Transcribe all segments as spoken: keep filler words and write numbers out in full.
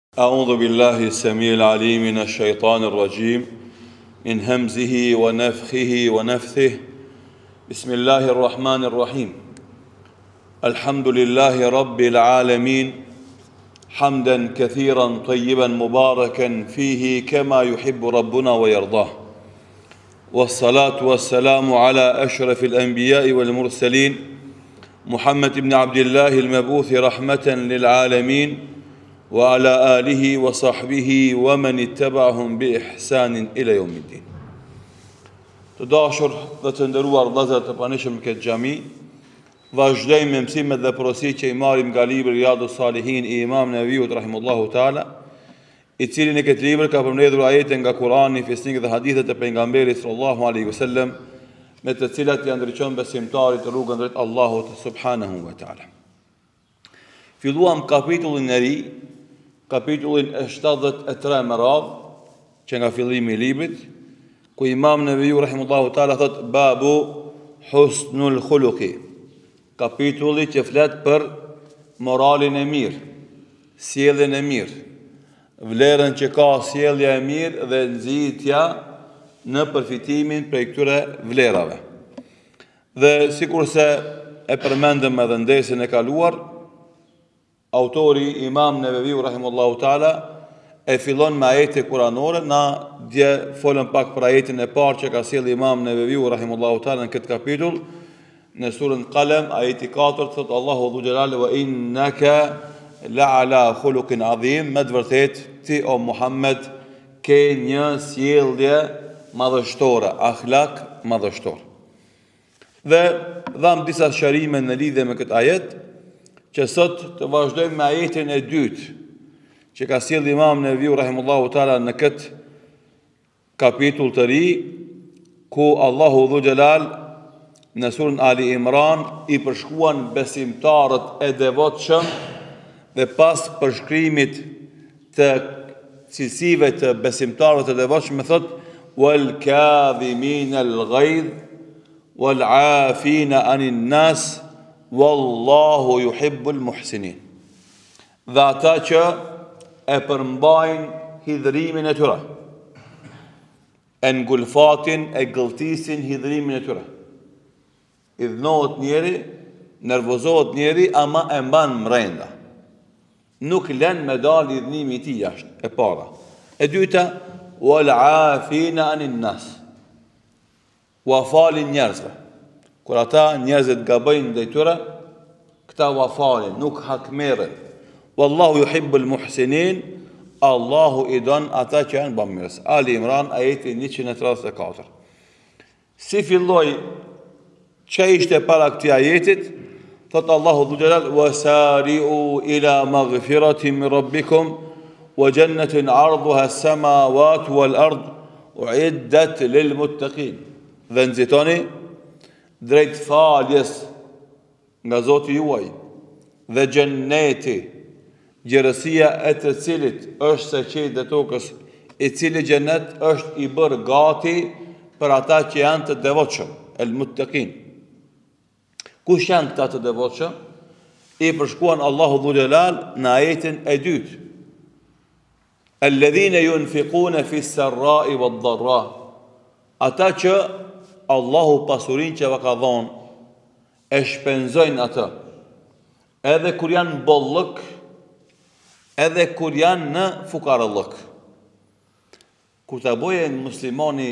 أعوذ بالله السميع العليم من الشيطان الرجيم من همزه ونفخه ونفثه. بسم الله الرحمن الرحيم. الحمد لله رب العالمين حمدا كثيرا طيبا مباركا فيه كما يحب ربنا ويرضاه، والصلاة والسلام على أشرف الأنبياء والمرسلين محمد بن عبد الله المبعوث رحمة للعالمين وعلى آله وصحبه ومن اتبعهم بإحسان إلى يوم الدين. Të dashur dhe të nderuar vëllezër të pranishëm në këtë xhami, vazhdojmë me mësimet dhe porositë që i marrim nga libri Riyadus Salihin i Imam Nevaviut rahimahullahu taala, i cili në këtë libër ka përmbledhur ajete nga Kurani, fisnik dhe hadithet e pejgamberit sallallahu alaihi wasallam, me të cilat i ndriçon besimtarit të rrugën drejt Allahut subhanahu wa taala. Filluam kapitullin e ri, kapitullin e shtatëdhjetë e tre me radhë, që nga fillimi i librit, ku Imam Nevaviu rahimahullahu taala thot babu husnul khuluqi, kapitulli që flet për moralin e mirë, sjelljen e mirë, vlerën që ka sjellja e mirë dhe nxitja në përfitimin prej këtyre vlerave. Dhe sikurse e përmendëm edhe ndesën e kaluar, autori Imam Nevaviu rahimahullahu taala e fillon me ajete kuranore. Na dje folëm pak për ajetin e parë që ka sjellë Imam Nevaviu rahimahullahu taala në këtë kapitull, në surën Qalam, ajeti katër, thot Allahu dhu xhelal wa innaka la'ala khuluqin adhim, me të vërtetë ti o Muhammed ke një sjellje madhështore, akhlak madhështor. Dhe dham disa sharime në lidhje me këtë ajet, që sot të vazhdojmë me ajetin e dytë që ka sjellë Imam Nevaviu rahimahullahu taala në këtë kapitull të ri, ku Allahu dhu xhelal në surën Ali Imran i përshkruan besimtarët e devotshëm dhe pas përshkrimit të cilësive të besimtarëve të devotshëm thot wal kadhimin al ghaidh wal afina anin nas wallahu yuhibbul muhsinin. Dhe ata që e përmbajnë hidhrimin e tyre, e ngulfatin, e gëlltisin hidhrimin e tyre. Idhnohet njeri, nervozohet njeri, ama e mban mrenda. Nuk lën me dal idhnimi i tij jashtë, e para. E dyta, wal afina anin nas, wa falin njerëzve. Kur ata njerëzit gabojnë ndaj tyre, këta u falin, nuk hakmerren. Wallahu yuhibbul muhsinin, Allahu i don ata që janë bamirës. Ali Imran ajeti njëqind e tridhjetë e katër. Si filloi, ç'a ishte para këtij ajetit? Thot Allahu dhu xhelal wasari'u ila maghfiratin min rabbikum wa jannatin 'arduha as-samawati wal ard u'iddat lil muttaqin. Dhe nxitoni drejt faljes nga Zoti juaj dhe xhenneti, gjerësia e të cilit është se qejt dhe tokës, i cili xhennet është i bërë gati për ata që janë të devotshëm, el muttaqin. Kush janë këta të devotshëm? I përshkruan Allahu dhu xhelal në ajetin e dytë. Alladhina yunfiquna fi s-sarra'i wad-dharra, ata që Allahu pasurin që va ka dhonë, e shpenzojnë atë, edhe kur janë bollëk, edhe kur janë në fukarallëk. Kur të bëje në muslimani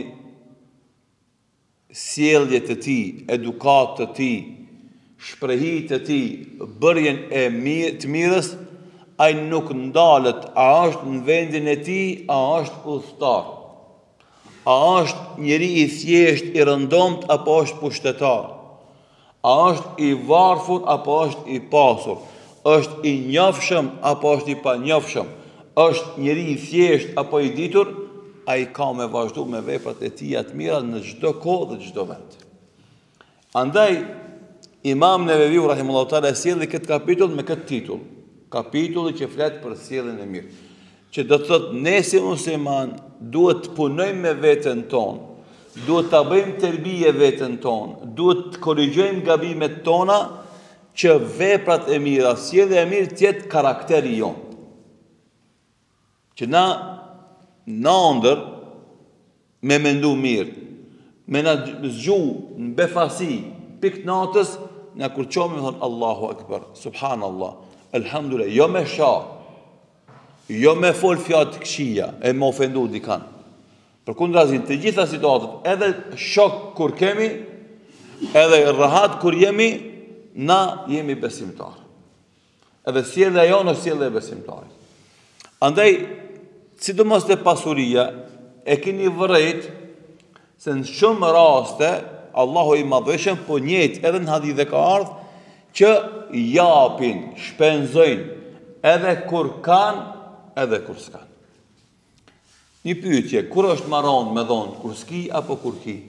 sjellje të tij, edukat të tij, shprehi të tij, bërjen e mirë të mirës, ai nuk ndalet a është në vendin e tij, a është udhëtar, a është njeri i thjesht, i rëndomt, apo është pushtetar, a është i varfur, apo është i pasur, është i njohshëm, apo është i panjohshëm, është njeri i thjesht, apo i ditur, ai ka me vazhdu me veprat e tija të mira në çdo kohë dhe çdo vend. Andaj, Imam Nevaviu rahimahullahu taala sjellë këtë kapitull me këtë titull, kapitulli që flet për sjelljen e mirë. Që do të thotë ne si musliman duhet të punojmë me veten tonë, duhet ta bëjmë tërbije veten tonë, duhet të korrigjojmë gabimet tona, që veprat e mira, sjellja e mirë të jetë karakteri jon. që na në ndër me mendu mirë, me na zgju në befasi pikë natës, na kur qomi me thonë Allahu Akbar, Subhanallah, Elhamdulillah, jo me sha, jo me fol fjalë të këqija, e me ofendu dikan. Për kundrazin, të gjitha situatët, edhe shok kur kemi, edhe rahat kur jemi, na jemi besimtar. Edhe sjellja jonë është sjellja e besimtarit. Andaj, sidomos te pasuria, e keni vërejt se në shumë raste Allahu i madhëshëm po njëjtë edhe në hadith ka ardhur që japin, shpenzojnë edhe kur kanë, edhe kur s'kan. Një pyetje, kur është maron me dhonë, kur s'ki apo kur ki?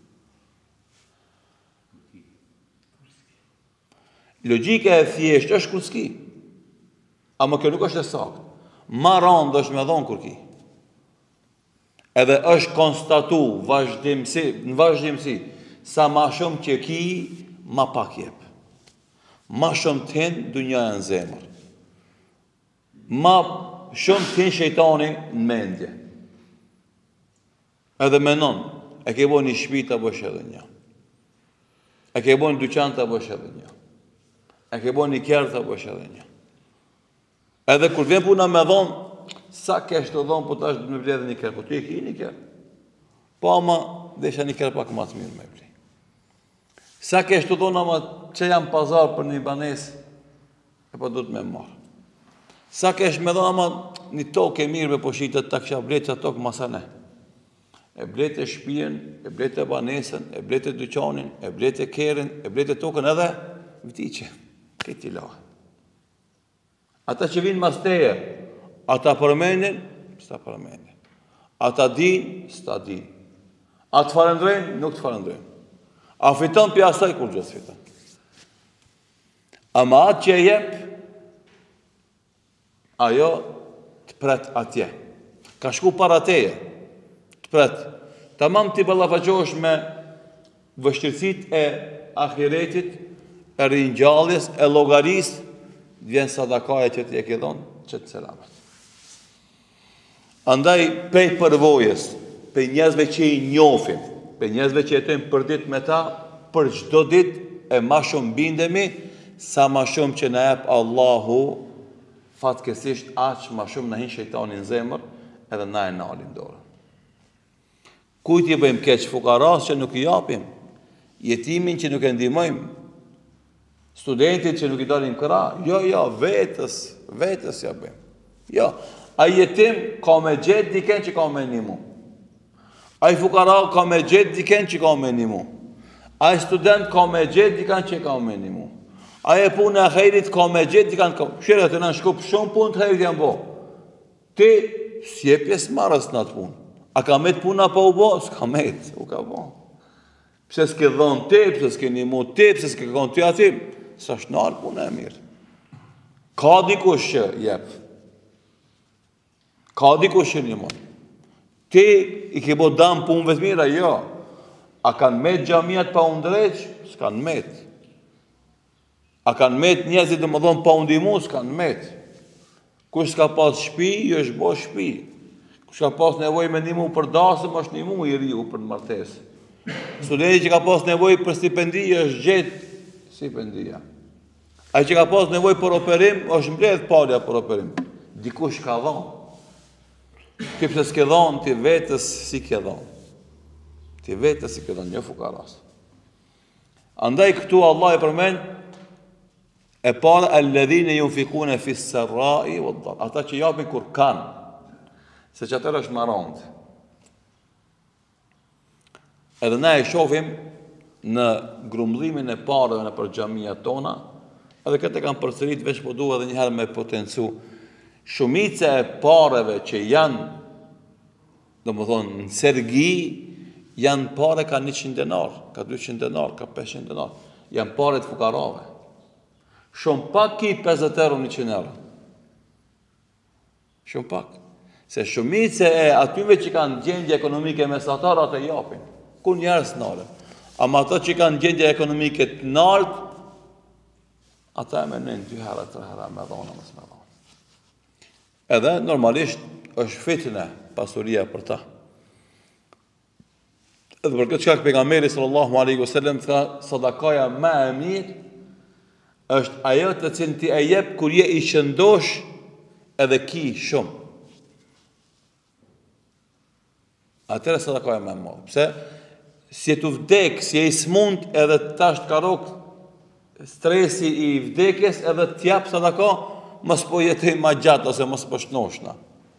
Logjika e thjeshtë është kur s'ki. Ama kjo nuk është e saktë. Maron dhe është me dhonë kur ki. Edhe është konstatu vazhdimsi, në vazhdimsi, sa ma shumë që ki, ma pak jep. Ma shumë të hinë dunjaja në zemër. Ma shumë të hinë shejtani në mendje. Edhe menon, e ke bo një shpi të bësh edhe një. E ke bo një dyqan të bësh edhe një. E ke bo një kjerë të bësh edhe një. Edhe kur vjen puna me dhonë, sa kesh të dhonë, po të ashtë me vledhe një kjerë, po të e ki një kjerë. Po ama, desha një kjerë pak ma të mirë me vledhe. Sa kesh të dhonë, ama që jam pazar për një banes, e po du të me marë. Sa kesh me dhonë, ama një tokë e mirë me poshitët, ta kësha vletë që tokë masane. E bletë e shpijen, e bletë e banesën, e bletë e dyqanin, e bletë e kerin, e bletë e tokën edhe vëtiqe. Këti lahë. Ata që vinë mas teje, ata përmenin, s'ta përmenin. Ata din, s'ta din. A të farëndrejnë, nuk të farëndrejnë. A fiton për asaj, kur gjithë fiton. Ama atë që e jep, ajo të pret atje. Ka shku para teje. Pret, tamam ti ballafaqohesh me vështirësitë e ahiretit, e ringjalljes, e llogarisë, vjen sadakaja që ti e ke dhënë, që të selamet. Andaj pej përvojës, pej njerëzve që i njohim, pej njerëzve që jetojmë për ditë me ta, për çdo ditë e ma shumë bindemi, sa ma shumë që na jep Allahu, fatkesisht aq ma shumë na hin shejtani në zemër, edhe na e nalim dorën. Kujt i bëjmë keq, fukaras që nuk i japim, jetimin që nuk e ndihmojmë, studentit që nuk i dalim këra, jo, jo, vetës, vetës ja bëjmë. Jo, a jetim ka me gjetë diken që ka me ndihmu. A i fukara ka me gjetë diken që ka me ndihmu. A i student ka me gjetë diken që ka me ndihmu. A i punë e hejrit ka me gjetë diken që ka me ndihmu. Shire të në shkup shumë punë të hejrit janë bo. Ti, si e pjesë marës në atë punë. A ka met puna pa u bo? S'ka met, u ka bo. Pse s'ke dhonë ti, pse s'ke një mu ti, pse s'ke konë ty ati, s'a shnarë puna e mirë. Ka dikush që jep. Ka dikush që një mund. Ti i ke bo damë punëve të mira, jo. A kanë met gjamiat pa undreq? S'kanë met. A kanë met njerëzit dhe më dhonë pa undimu? S'kanë met. Kush s'ka pas shpi, jo është bo shpi. Kush ka pas nevoj me ndihmu për dasëm, është ndihmu i riu për në martesë. Studenti që ka pas nevoj për stipendi, është gjetë stipendia. Ai që ka pas nevoj për operim, është mbledh palja për operim. Dikush ka dhonë. Ti pse s'ke dhonë, ti vetës si ke dhonë. Ti vetës si ke dhonë, një fukaras. Andaj këtu Allah e përmen, e para, alladhine yunfikune fis sarra'i wad dharr. Ata që japin kur kanë. Se që atër është marandë. Edhe na e shofim në grumëllimin e pareve në për xhamia tona, edhe këtë e kam përsërit veç po duha edhe njëherë me potencu. Shumica e pareve që janë, do më thonë, në sergi, janë pare ka njëqind denar, ka dyqind denar, ka pesëqind denar. Janë pare të fukarave. Shumë pak ki pesëdhjetë euro, njëqind euro. Shumë pak. Se shumice e atyve që kanë gjendje ekonomike mesatar, atë e japin. Ku njerës nare. Ama ato që kanë gjendje ekonomike të nartë, ata e menojnë dy herë, tre herë, me dhona, mësë me dhona. Edhe, normalisht, është fitne pasuria për ta. Edhe për këtë çka pejgamberi sallallahu alaihi wasallam tha, sadakaja më e mirë është ajo të cilën ti e jep kur je i shëndosh edhe ki shumë. Atëra sadakaja më e madhe. Pse? Si e të vdek, si e i smund edhe tash të karok stresi i vdekjes edhe t'jap sadaka, mos po jetoj ma gjatë ose mos po shnoshna.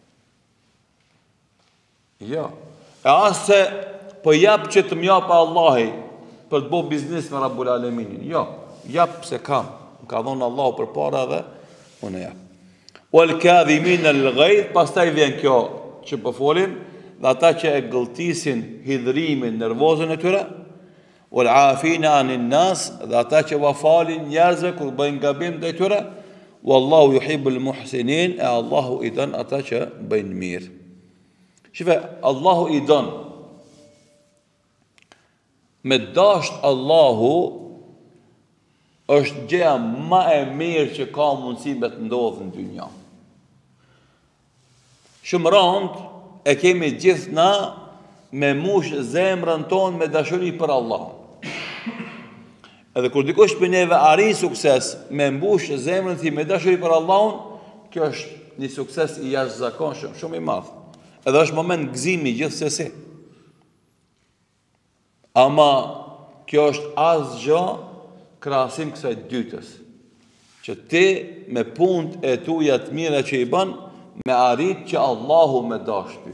Jo. E asë se po jap që të mjapa Allahi për të bo biznis me Rabbul Aleminin. Jo. Jap se kam. Më ka dhonë Allahu për para dhe unë jap. Wal kadhimin al-ghayz, pastaj vjen kjo që po folim, dhe ata që e gëlltisin hidhrimin, nervozën e tyre, wal afina anin nas, dhe ata që va falin njerëzve kur bëjnë gabim ndaj tyre, wallahu yuhibbul muhsinin, e Allahu i don ata që bëjnë mirë. Shife, Allahu i don. Me dasht Allahu është gjëja ma e mirë që ka mundësi me të ndodhë në dynja. Shumë rënd e kemi gjithë na me mush zemrën tonë me dashuri për Allahun. Edhe kur dikush për neve arrin sukses me mbush zemrën ti me dashuri për Allahun, kjo është një sukses i jashtëzakonshëm, shumë i madh. Edhe është moment gëzimi gjithsesi. Ama kjo është asgjë krahasim kësaj dytës, që ti me punët e tuja të mira që i bën, me arrit që Allahu me dash ty.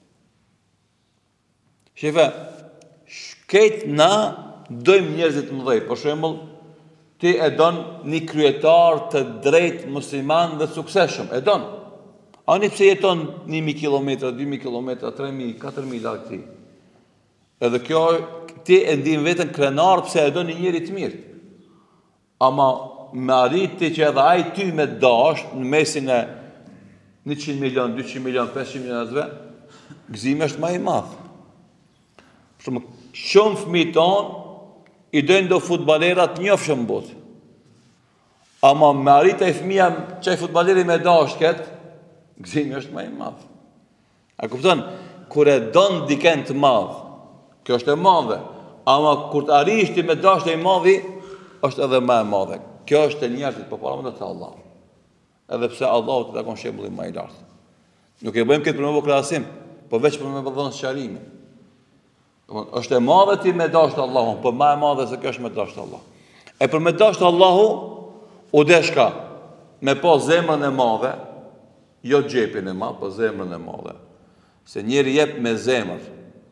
Shife, shket na dojmë njerëzit mëdhej. Për shembull, ti e don një kryetar të drejtë musliman dhe suksesshëm, e don. Ani pse jeton një mijë kilometra, dy mijë kilometra, tre mijë, katër mijë larg ti. Edhe kjo ti e ndin veten krenar pse e don një njeri të mirë. Ama me arriti që edhe ai ty me dash në mesin e njëqind milion, dyqind milion, pesëqind milionëve, gëzimi është më i madh. Shumë shumë fëmijë tonë i dojnë do futballerat njohshëm në botë. Ama me arrit ai fëmia çaj futballeri me dash ket, gëzimi është më i madh. A kupton? Kur e don dikën të madh, kjo është e madhe. Ama kur të arrish ti me dash të i madhi, është edhe më e madhe. Kjo është e njerëzit për para më të Allah. Edhe pse Allahu të takon shembullin më i lartë. Nuk e bëjmë këtë për me bë krahasim, po veç për me dhënë sqarimin. Është e madhe ti me dash të Allahun, po më e madhe se kjo është me dash të Allah. E për me dash të Allahu, u deshka me pa zemrën e madhe, jo xhepin e madh, po zemrën e madhe. Se njeri jep me zemër.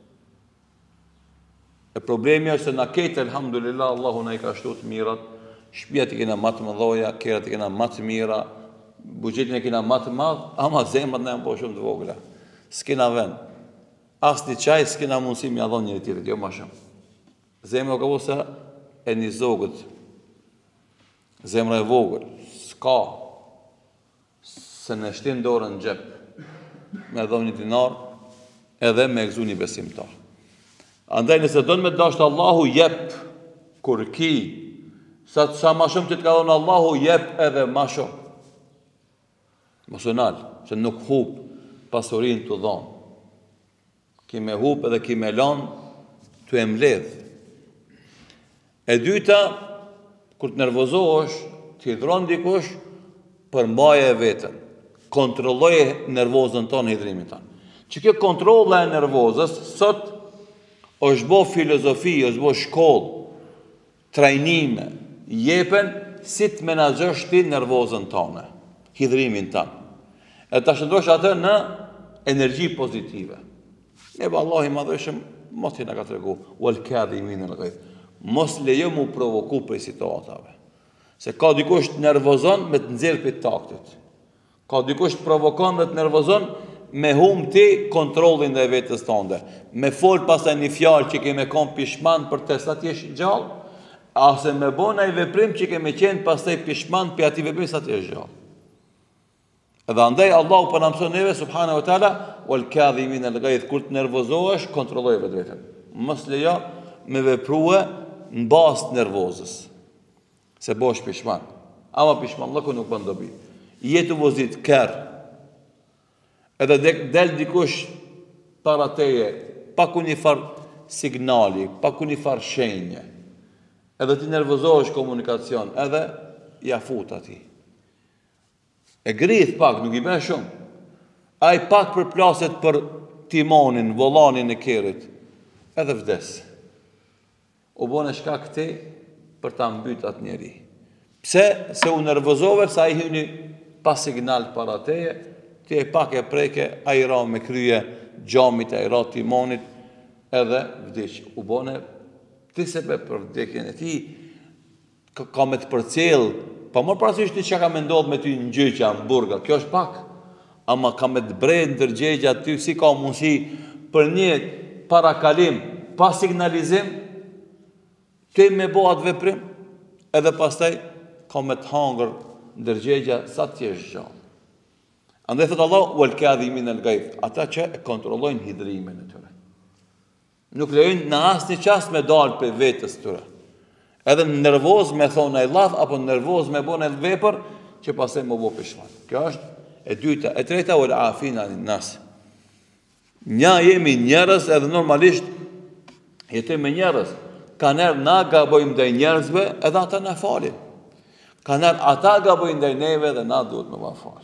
E problemi është se na ketë, elhamdulillah, Allahu na i ka shtu të mirat, shtëpiat i kena më të mëdha, kerat i kena më të mira, buxhetin e kena më të madh, ama zemrat na janë po shumë të vogla. S'kena vend. As një çaj s'kena mundësi m'ia dhon njëri tjetrit, jo më shumë. Zemra ka vosa e një zogët. Zemra e vogël, s'ka. Se në shtin dorën në xhep, me dhon një dinar, edhe me gëzu një besimtar. Andaj nëse do në me dashtë Allahu, jep kur ki, sa, sa ma shumë që të ka dhonë Allahu, jep edhe ma shumë. Mosonal, që nuk hup pasurin të dhonë. Ki me hup edhe ki me lanë, të e mledh. E dyta, kur të nervozohesh, të hidron dikush, përmbaje e vetën. Kontrolloje nervozën tonë, hidrimin tonë. Që kjo kontrolla e nervozës, sot, është bo filozofi, është bo shkollë, trajnime, jepen si të menaxhosh ti nervozën tonë, hidrimin tonë. E ta shndrosh atë në energji pozitive. Ne ba Allah i madhëshëm, mos t'i na ka tregu, wal kadhimin al-ghayz. Mos lejo mu provoku për situatave. Se ka dikush të nervozon me të nxjerr për taktit. Ka dikush të provokon dhe të nervozon me hum ti kontrollin dhe vetës tënde. Me fol pastaj një fjalë që keme kon pishman për të sa ti jesh gjallë, ose me bon ai veprim që keme qenë pastaj pishman për ati veprim sa ti jesh gjallë. Edhe andaj Allahu po na mëson neve subhanahu wa taala wal kadhimin al-ghayz, kur të nervozohesh, kontrolloje vetën. Mos lejo me veprue në bazë të nervozës. Se bosh pishman. Ama pishmanlloku nuk bën dobi. Jetu vozit kër. Edhe del dikush para teje, pa ku një farë signali, pa ku një farë shenje. Edhe ti nervozohesh komunikacion, edhe ja fut ati. E grith pak, nuk i bën shumë. Ai pak përplaset për timonin, volanin e kerit, edhe vdes. U bën e shkak ti për ta mbyt atë njeri. Pse? Se u nervozove, sa i hyni pa signal para teje, ti e pak e preke, a i ra me krye gjamit, a i ra timonit, edhe vdiq. U bën e ti sebe për vdekjen e ti, ka, ka me të përcjell, pa mor parasysh ti çka ka me ndodh me ty në gjyqja, në burga, kjo është pak, ama ka me të brejt në dërgjegja ty, si ka mundësi për një parakalim, pa signalizim, ti me bo atë veprim, edhe pastaj ka me të hangër në dërgjegja sa të jesh gjallë. Andaj thot Allah, wal kadhimin al ghaidh, ata që e kontrollojnë hidhrimin e tyre. Nuk lejojnë në asnjë çast me dalë për vetës tyre. Edhe nervoz me thonë ai llaf, apo nervoz me bën edhe vepër që pastaj më bë pishman. Kjo është e dyta. E treta, wal afina anin nas. Nja jemi njerëz, edhe normalisht jetojmë me njerëz. Ka njerë na gabojmë ndaj njerëzve, edhe ata na falin. Ka njerë ata gabojnë ndaj neve, dhe na duhet me ma falin.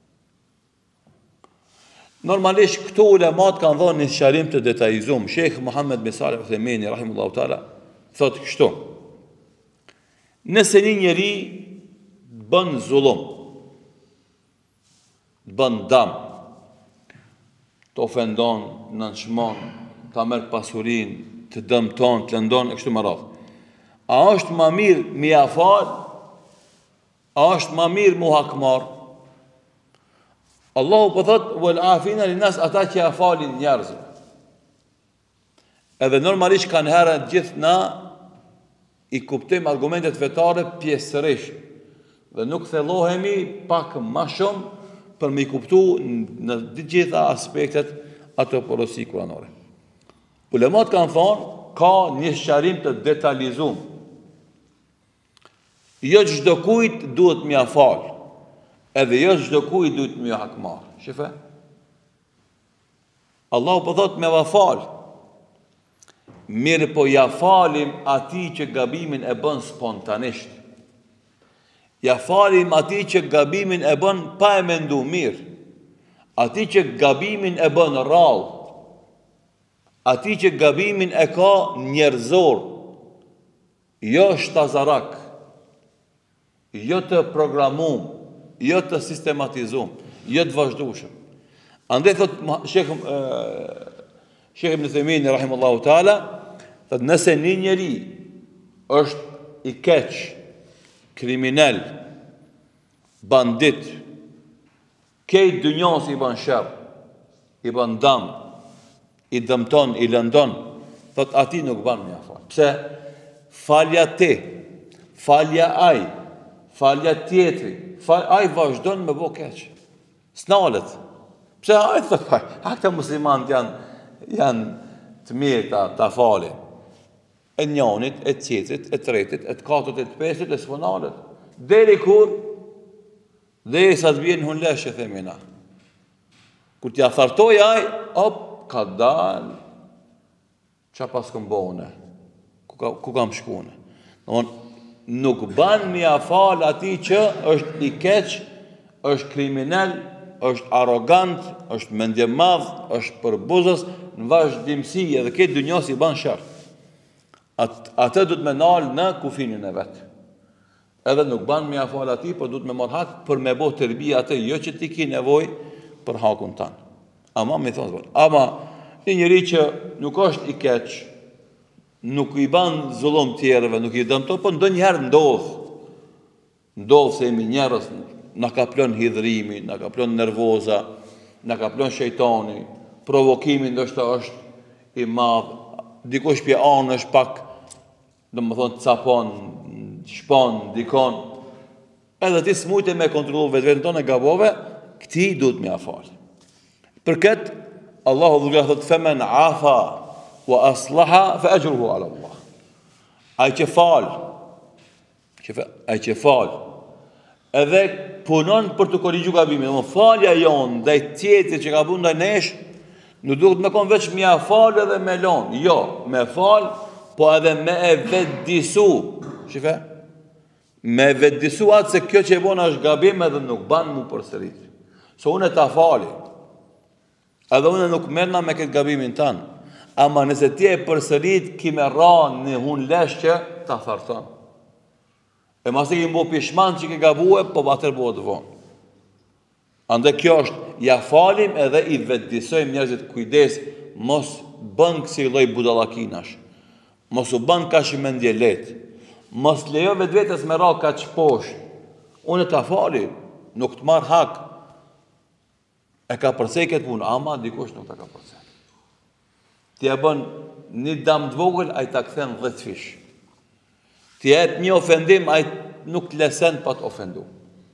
Normalisht këto ulemat kanë dhënë një sqarim të detajizum. Sheikh Muhammed bin Salih Uthemeni, rahimullahu taala, thotë kështu: nëse një njeri bën zullum, bën dam, të ofendon, nënçmon, ta merr pasurinë, të dëmton, të lëndon, e kështu me radhë, a është më mirë mi ia fal? A është më mirë mu hakmar? Allahu po thot wal afina linas, ata që ja falin njerëzve. Edhe normalisht kanë herë gjithë na i kuptojmë argumentet vetare pjesërisht dhe nuk thellohemi pak më shumë për me i kuptu në të gjitha aspektet ato porosi kuranore. Ulemat kanë thonë, ka një sqarim të detalizuar. Jo çdo kujt duhet m'ia fal, edhe jo çdo kujt duhet m'ia hakmar. Shife? Allahu po thot me va fal. Mirë po ja falim ati që gabimin e bën spontanisht. Ja falim ati që gabimin e bën pa e mendu mirë. Ati që gabimin e bën rrallë. Ati që gabimin e ka njerëzor. Jo shtazarak. Jo të programum. Jo të sistematizum. Jo të vazhdueshëm. Andaj thot Sheikh Sheikh Ibn Uthemeni rahimahullahu taala, thot nëse një njeri është i keq, kriminal, bandit, kejt dynjas i bën sherr, i bën dëm, i dëmton, i lëndon, thot ati nuk ban me ia fal. Pse? Falja ti, falja ai, falja tjetri, fal, ai vazhdon me bo keq. S'nalet. Pse ai thot, ha këta muslimanët janë janë të mirë ta, ta falin. E njonit, e tjetrit, e tretit, e të katërt, e të pestit, e s'fonalet. Deri kur? Deri sa të vjen hunlesh, e themi na. Kur t'ja thartoj aj, op, ka dal, qa pas këm bone, ku, ka, ku kam shkune. Nëmon, nuk ban mi a fal ati që është i keq, është kriminal, është arrogant, është mendje madh, është përbuzës, në vazhdimsi edhe këtë dynjas i ban sherr. At, atë du të me nalë në kufinin e vetë. Edhe nuk ban me afal ati, por du të me marrë hak për me bo të rbi atë, jo që ti ki nevoj për hakun tanë. Ama me thonë zbërë. Ama një njëri që nuk është i keq, nuk i ban zullum tjerëve, nuk i dëmto, po ndë njëherë ndodhë. Ndodhë se jemi njerës, na ka plon hidhrimi, na ka plon nervoza, na ka plon shejtani, provokimi ndoshta është i madh, dikush pje anë është pak, do më thonë, capon, shpon, dikon, edhe ti s'mujte me kontrolu vetë vetën tonë e gabove, këti duhet me afal. Për këtë, Allahu dhulja thot, femen afa wa aslaha, fe ajruhu ala Allah. Ai që fal, ai që fal, edhe punon për të korrigju gabimin. Domethënë falja jon ndaj tjetrit që ka bën ndaj nesh, nuk duhet me kon veç mja fal edhe me lon. Jo, me fal, po edhe me e vetdisu. Shife? Me vetdisu atë se kjo që e bon është gabim edhe nuk ban mu përsërit. Se unë e ta fali. Edhe unë nuk merna me këtë gabimin tanë. Ama nëse ti e përsërit, ki me ra në hun leshqe, ta tharton. E masi ki mbo pishman që ki gabue, po batër bo të vonë. Ande kjo është, ja falim edhe i vetdisojmë njerëzit kujdes, mos bën kësi loj budalakinash. Mos u bën ka që mendje letë. Mos lejo vetë vetës me ra ka që poshtë. Unë ta falim, nuk të marë hak. E ka përsej këtë punë, ama dikush nuk ta ka përsej. Ti e bën një dam të vogël, a i ta këthen dhjetë fish. Ti e një ofendim, a i nuk të lesen pa të ofendu.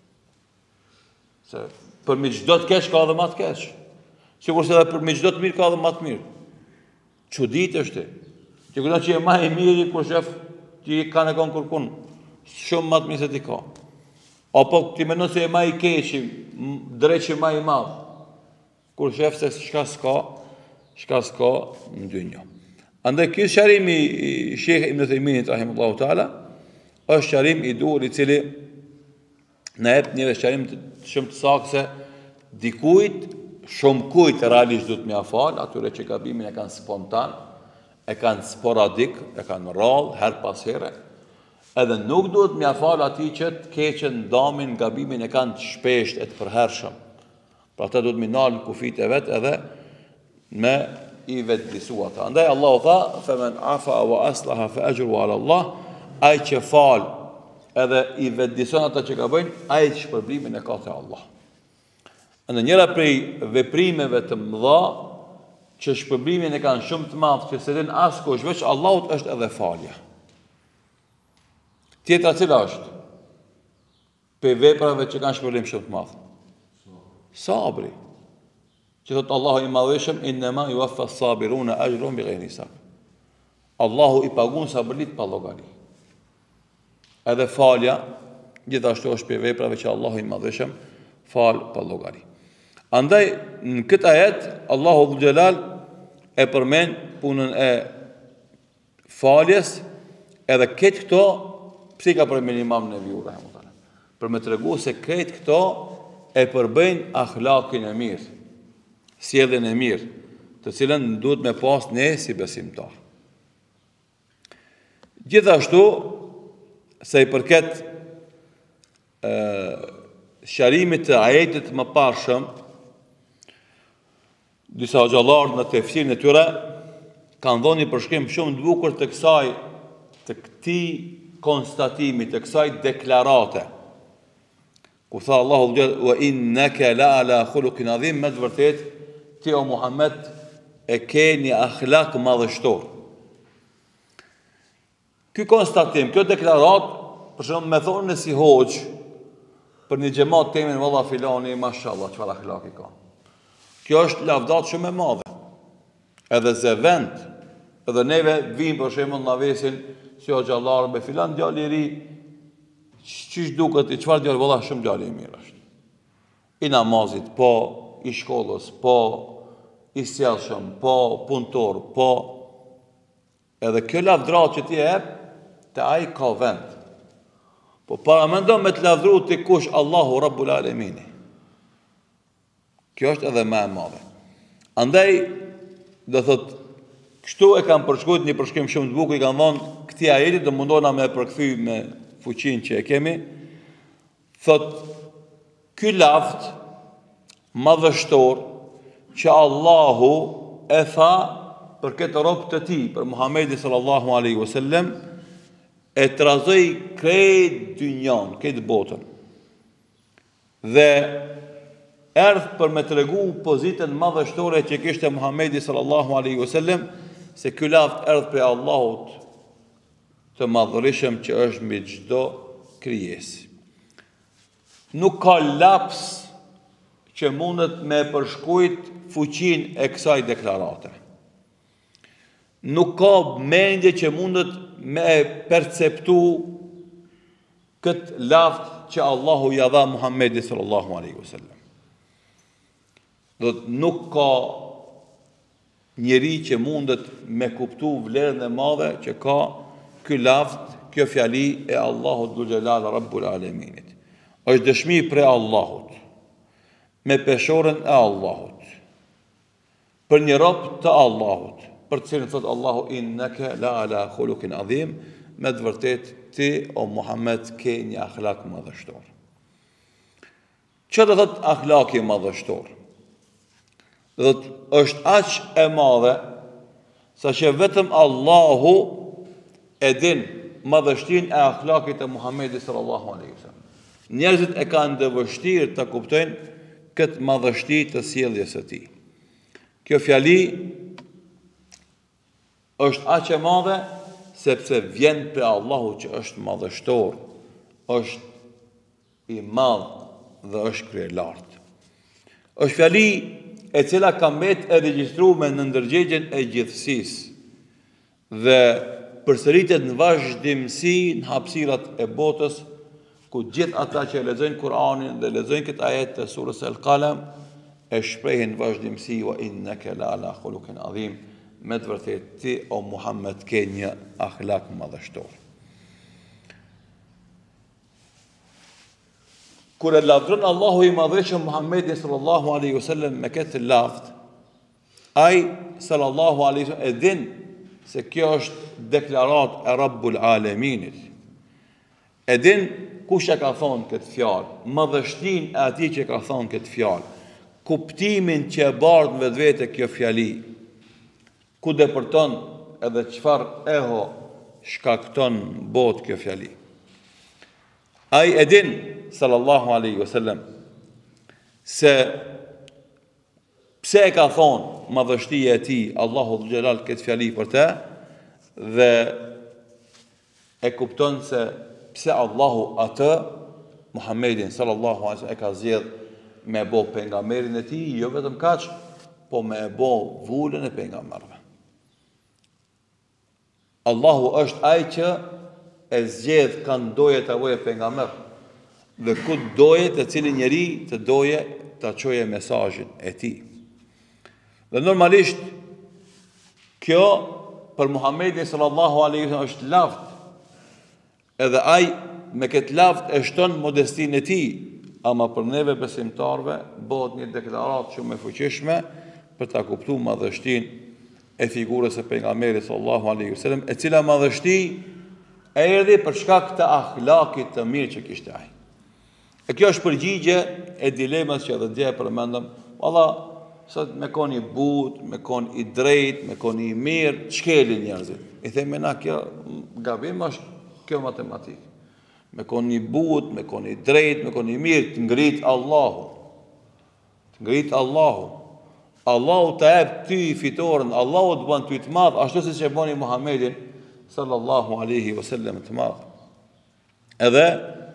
Se për mi gjdo të kesh, ka dhe ma të kesh. Sigur se dhe për mi gjdo të mirë, ka dhe ma të mirë. Çudit është ti. Që këna që e ma i mirë, kur shef, ti ka në konë kërkun, shumë ma të mirë se ti ka. Apo ti menon se e ma i keqi, dreqi ma i madhë. Kur shef se shka s'ka, shka s'ka në dynjë. Andaj kjo sharimi i Shekhe Ibn Uthayminit rahimahullahu taala është sharim i duhur i cili na jep një sharim të shumë të saktë se dikujt, shumë kujt realisht duhet m'ia fal, atyre që gabimin e kanë spontan, e kanë sporadik, e kanë rrallë her pas here. Edhe nuk duhet m'ia fal atij që të keqen ndamin, gabimin e kanë të shpesht e të përhershëm. Pra ata duhet mi nalë kufit e vet edhe me i vetdisu ata. Andaj Allahu tha, "Faman afa wa aslaha fa ajruhu ala Allah", ai që fal edhe i vetdison ata që gabojnë, ai shpërblimin e ka te Allah. Në njëra prej veprimeve të mëdha që shpërblimin e kanë shumë të madh, që se din askush veç Allahut, është edhe falja. Tjetra cila është? Për veprave që kanë shpërblim shumë të madh. Sabri. Që thot Allahu i madhëshëm, innema yuwaffa as-sabiruna ajruhum bighayri hisab. Allahu i pagun sabërlit pa llogari. Edhe falja gjithashtu është për veprave që Allahu i madhëshëm fal pa llogari. Andaj në këtë ajet Allahu dhul Jalal e përmend punën e faljes, edhe këtë këto pse ka përmend Imam Neviu rahimahullah. Për me tregu se këtë këto e përbëjnë akhlaqin e mirë, sjelljen e mirë, të cilën duhet me pas ne si besimtar. Gjithashtu, se i përket e, sharimit të ajetit më parshëm, disa xhallar në tefsirin e tyre kanë dhënë një përshkrim shumë të bukur të kësaj, të këtij konstatimi, të kësaj deklarate. Ku tha Allahu wa innaka la ala khuluqin adhim, me të vërtet ti o Muhammed e ke një akhlak madhështor. Ky konstatim, kjo deklarat, për shembull me thonë në si hoxh për një xhamat temin valla filani, mashallah, çfarë akhlaki ka. Kjo është lavdat shumë e madhe. Edhe zevend, edhe neve vim për shembull na vesin si o xhallar me filan djalë i ri, çish duket i çfarë djalë valla shumë djalë i mirë është. I namazit, po, i shkollës, po, i sjellshëm, po, punëtor, po. Edhe kjo lavdrat që ti e jep, te ai ka vend. Po para mendon me të lavdru ti kush Allahu Rabbul Alemini. Kjo është edhe më e madhe. Andaj, do thot, kështu e kam përshkruajtur një përshkrim shumë të bukur, i kanë dhënë këtij ajeti, do mundona me përkthy me fuqinë që e kemi. Thot, ky lavd madhështor që Allahu e tha për këtë rob të tij, për Muhamedit sallallahu alaihi wasallam, e trazoi krejt dynjan, këtë botën. Dhe erdh për me tregu pozitën madhështore që kishte Muhamedi sallallahu alaihi wasallam, se ky lavd erdh prej Allahut të madhërisëm që është mbi çdo krijesë. Nuk ka laps që mundet me përshkujt fuqinë e kësaj deklarate. Nuk ka mendje që mundet me perceptu këtë lavd që Allahu ja dha Muhammedit sallallahu alaihi wasallam. Do të nuk ka njeri që mundet me kuptu vlerën e madhe që ka ky lavd, kjo fjali e Allahut Dhul Jalal Rabbul Alaminit. Është dëshmi për Allahut, me peshorën e Allahut, për një rob të Allahut, për të cilën thot Allahu innaka la ala khuluqin adhim, me të vërtet ti o Muhammed ke një akhlak madhështor. Çfarë do thot akhlaki madhështor? Do të është aq e madhe sa që vetëm Allahu e din madhështinë e akhlakit të Muhammedit sallallahu alaihi wasallam. Njerëzit e kanë të vështirë të kuptojnë këtë madhështi të sjelljes së tij. Kjo fjali është aq e madhe sepse vjen për Allahu që është madhështor, është i madh dhe është kryelartë. Është fjali e cila ka mbet e regjistruar në ndërgjegjen e gjithësisë dhe përsëritet në vazhdimsi në hapësirat e botës, ku gjithë ata që lexojnë Kur'anin dhe lexojnë këtë ajet të surës Al-Qalam e shprehin vazhdimsi wa innaka la ala khuluqin adhim, me të vërtet ti o Muhammed ke një akhlak madhështor. Kur e lavdron Allahu i madhëshëm Muhammedin sallallahu alaihi wasallam me këtë lavd, ai sallallahu alaihi wasallam e din se kjo është deklarat e Rabbul Alaminit. E din kush e ka thonë këtë fjalë, madhështinë e atij që ka thonë këtë fjalë, kuptimin që e bardh në vetvete kjo fjali, ku depërton edhe çfarë eho shkakton botë kjo fjali. Ai e din sallallahu alaihi wasallam se pse e ka thonë madhështia e tij Allahu Dhul Jalal këtë fjali për te, dhe e kupton se pse Allahu atë Muhammedin sallallahu alaihi wasallam e ka zgjedh me bo pejgamberin e tij, jo vetëm kaq, po me bo vullën e pejgamberëve. Allahu është ai që e zgjedh kanë doje të voje pejgamber, dhe ku doje të cilin njeri të doje të çoje mesazhin e tij. Dhe normalisht kjo për Muhammedin sallallahu alaihi wasallam është lavd. Edhe ai me këtë lavd e shton modestinë e tij, ama për neve besimtarve bëhet një deklaratë shumë e fuqishme për ta kuptuar madhështinë e figurës së pejgamberit sallallahu alaihi wasallam, e cila madhështi e erdhi për shkak të akhlakit të mirë që kishte ai. E kjo është përgjigje e dilemës që edhe dje përmendëm, valla sot me kon i but, me kon i drejt, me kon i mirë, ç'kelin njerëzit. I themi na kjo gabim është kjo matematikë. Me kon i but, me kon i drejt, me kon i mirë, të ngrit Allahu. Të ngrit Allahu. Allahu të jep ty fitoren, Allahu të bën ty të madh, ashtu siç e bëni Muhammedin sallallahu alaihi wasallam të madh. Edhe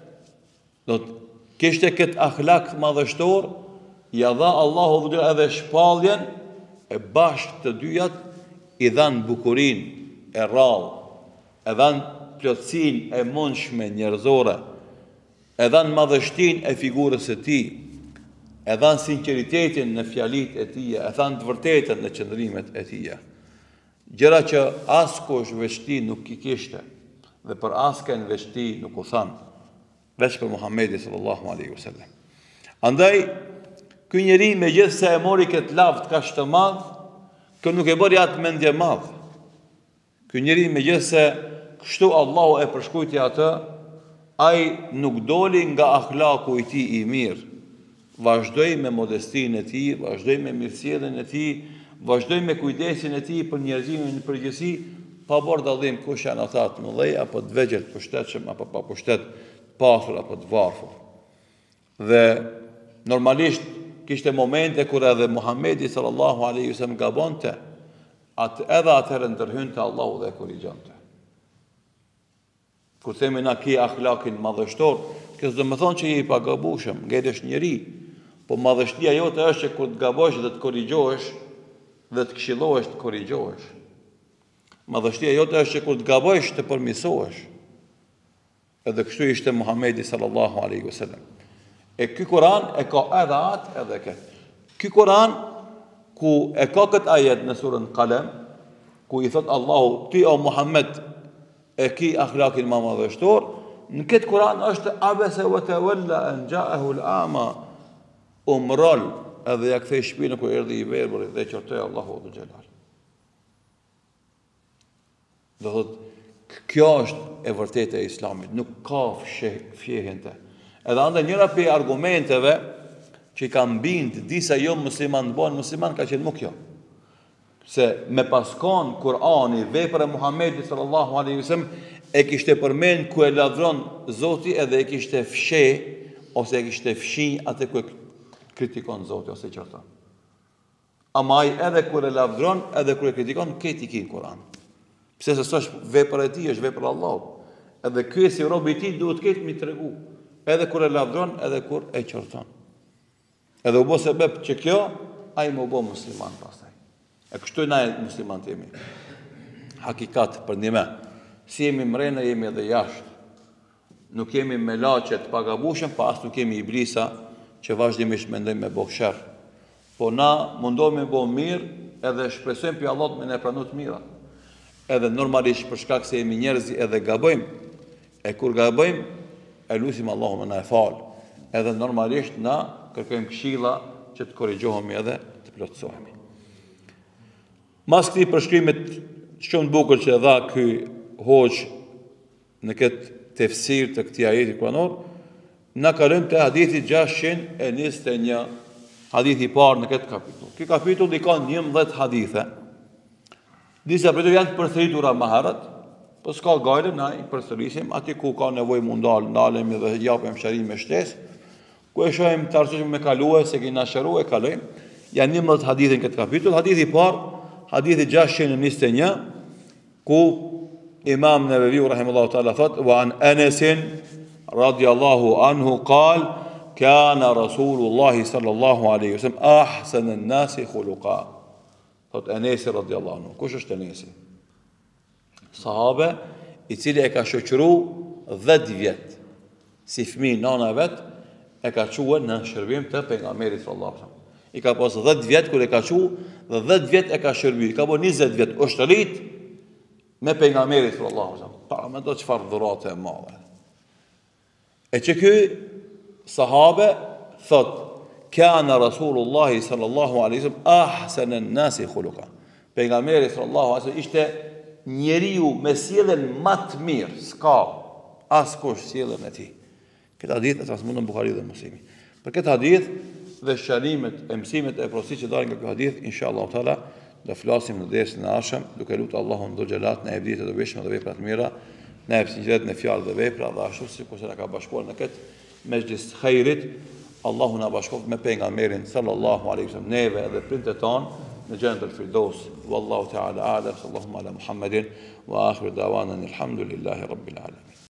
do të kishte këtë akhlak madhështor, ja dha Allahu dhe edhe shpalljen e bashkë të dyjat i dhan bukurinë e rrallë, e dhan plotësinë e mundshme njerëzore, e dhan madhështinë e figurës së tij, e dhan sinqeritetin në fjalitë e tij, e dhan të vërtetën në qëndrimet e tij. Gjëra që askush veçti nuk i kishte dhe për askën veçti nuk u than, veç për Muhammedin sallallahu alaihi wasallam. Andaj ky njeri megjithse e mori këtë lavd kaq të madh, kë nuk e bëri atë mendje madh. Ky njeri megjithse kështu Allahu e përshkruajti atë, ai nuk doli nga akhlaku i tij i mirë. Vazhdoi me modestinë e tij, vazhdoi me mirësjelljen e tij, vazhdoi me kujdesin e tij për njerëzimin në përgjithësi, pa bërë dallim kush janë ata të mëdhej apo të vegjël, të pushtetshëm apo pa pushtet, të pasur apo të varfër. Dhe normalisht kishte momente kur edhe Muhamedi sallallahu alaihi wasallam gabonte, atë edhe atëherë ndërhynte Allahu dhe korrigjonte. Kur themi na ki akhlakin madhështor, kjo s'do të thonë që je i pagabueshëm, ngelesh njeri, po madhështia jote është që kur të gabosh dhe të korrigjohesh dhe të këshillohesh të korrigjohesh. Madhështia jote është që kur të gabosh të përmirësohesh. Edhe kështu ishte Muhamedi sallallahu alaihi wasallam. E ky Kur'an e ka edhe atë edhe këtë. Ky Kur'an ku e ka këtë ajet në surën Qalam, ku i thot Allahu ti o Muhammed e ki akhlakin më madhështor, në këtë Kur'an është abese wa tawalla an ja'ahu al-a'ma, umral edhe ja kthej shpinën kur erdhi i verbër dhe qortoi Allahu dhe xhelal. Do thot kjo është e vërtetë e Islamit, nuk ka fshehjen te. Edhe ande njëra për argumenteve që i kam bind disa jo musliman të bëhen musliman ka qenë më kjo. Se me paskon Kur'ani vepra e Muhamedit sallallahu alaihi wasallam e kishte përmend ku e lavdron Zoti edhe e kishte fsheh ose e kishte fshi atë ku e kritikon Zoti ose qorton. Ama ai edhe kur e lavdron edhe kur e kritikon këtë i kin Kur'an. Pse se s'është vepra e tij, është vepra e Allahut. Edhe ky si rob i tij duhet këtë mi tregu. Edhe kur e lavdron, edhe kur e qorton. Edhe u bë sebeb që kjo ai më bë musliman pastaj. E kështu na musliman jemi. Hakikat për një me. Si jemi mrena, jemi edhe jashtë. Nuk jemi me laçe të pagabushëm, pas nuk jemi iblisa që vazhdimisht mendojmë me bëj sherr. Po na mundohemi me bëj mirë, edhe shpresojmë pi Allahut me ne pranu të mira. Edhe normalisht për shkak se jemi njerëz edhe gabojmë. E kur gabojmë, e lutim Allahun me na e fal. Edhe normalisht na kërkojmë këshilla që të korrigjohemi edhe të plotësohemi. Mas këtij përshkrimit shumë të bukur që dha ky hoxh në këtë tefsir të këtij ajeti kuranor, na kalojmë te hadithi gjashtëqind e njëzet e një, hadithi i parë në këtë kapitull. Ky kapitull i ka njëmbëdhjetë hadithe. Disa prej tyre janë të përsëritura më herët, po s'ka gajle, na i përsërisim aty ku ka nevojë mundal, ndalemi dhe japim shërim me shtesë. Ku e shohim të arsyeshëm me kaluar se kena shëruar e kalojmë. Janë njëmbëdhjetë hadithe në këtë kapitull. Hadithi i parë, hadithi gjashtëqind e njëzet e një, ku Imam Neveviu rahimahullahu taala thot: "Wa an Anas radiyallahu anhu qal kana Rasulullah sallallahu alaihi wasallam ahsana an-nas khuluqa." Thot Anas radiyallahu anhu. Kush është Anas? Sahabe i cili e ka shoqëruar dhjetë vjet. Si fëmijë nana vet e ka quar në shërbim të pejgamberit sallallahu alaihi wasallam. I ka pas dhjetë vjet kur e ka quar dhe dhjetë vjet e ka shërbyer. Ka bën njëzet vjet ushtrit me pejgamberin sallallahu alaihi wasallam. Para me do çfarë dhuratë e madhe. E që ky sahabe thot kana Rasulullah sallallahu alaihi wasallam ahsana an-nas khuluqa. Pejgamberi sallallahu alaihi wasallam ishte njeriu me sjelljen më të mirë, s'ka askush sjelljen e tij. Këtë hadith e transmeton Buhariu dhe Muslimi. Për këtë hadith dhe shërimet e mësimet e porosit që dalin nga ky hadith, inshallah taala do flasim në dersën e ardhshëm, duke lutur Allahun do xhelat në evditë të dobishme dhe vepra të mira, në sinqeritet në fjalë dhe vepra, dhe ashtu sikur se na ka bashkuar në këtë mejlis khairit, Allahu na bashkoft me pejgamberin sallallahu alaihi wasallam, neve edhe prindët tanë në xhenetul firdaus. Wallahu ta'ala a'lam, sallallahu ala Muhammedin wa akhiru da'wana alhamdulillahi rabbil alamin.